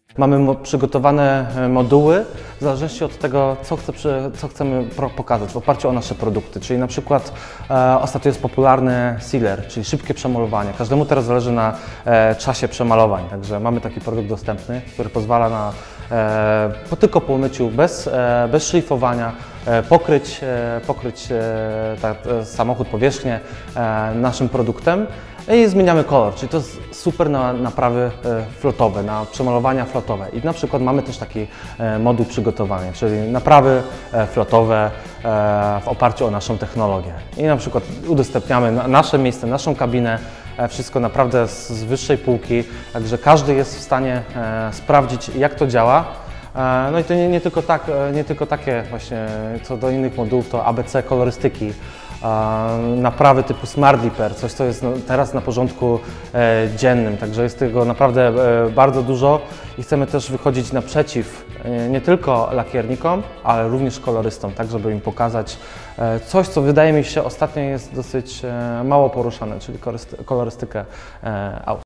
Mamy przygotowane moduły w zależności od tego, co chcemy pokazać w oparciu o nasze produkty. Czyli na przykład ostatnio jest popularny sealer, czyli szybkie przemalowanie. Każdemu teraz zależy na czasie przemalowań, także mamy taki produkt dostępny, który pozwala na tylko po umyciu, bez szlifowania, pokryć samochód, powierzchnię naszym produktem i zmieniamy kolor, czyli to jest super na naprawy flotowe, na przemalowania flotowe. I na przykład mamy też taki moduł przygotowany, czyli naprawy flotowe w oparciu o naszą technologię. I na przykład udostępniamy nasze miejsce, naszą kabinę, wszystko naprawdę z wyższej półki, także każdy jest w stanie sprawdzić, jak to działa. No i to nie tylko takie właśnie, co do innych modułów, to ABC kolorystyki, naprawy typu Smart Dipper, coś co jest teraz na porządku dziennym, także jest tego naprawdę bardzo dużo i chcemy też wychodzić naprzeciw nie tylko lakiernikom, ale również kolorystom, tak żeby im pokazać coś, co wydaje mi się ostatnio jest dosyć mało poruszane, czyli kolorystykę aut.